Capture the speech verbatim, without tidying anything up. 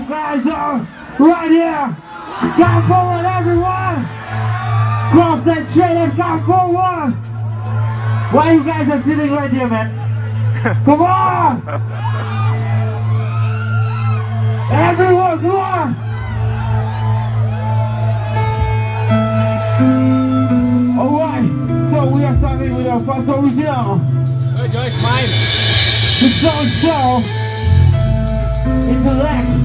guys are right here. Come forward, everyone. Cross that straight and come forward. Why you guys are sitting right here, man? Come on. Everyone, come on. Alright, so we are starting with our first original. Hey Joyce, mine. The song is called Intellect.